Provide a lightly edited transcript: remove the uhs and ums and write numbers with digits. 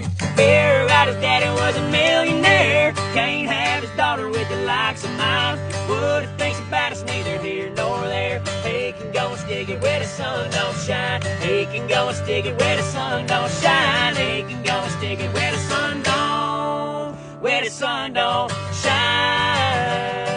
Figure out his daddy was a millionaire. Can't have his daughter with the likes of mine. What he thinks about us, neither here nor there. He can go and stick it where the sun don't shine. He can go and stick it where the sun don't shine. He can go and stick it where the sun don't shine.